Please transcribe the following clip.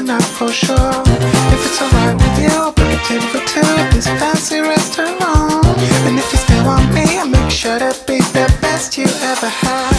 tonight for sure. If it's alright with you, I'll book a table for two at this fancy restaurant. And if you still want me, I'll make sure to be the best you ever had.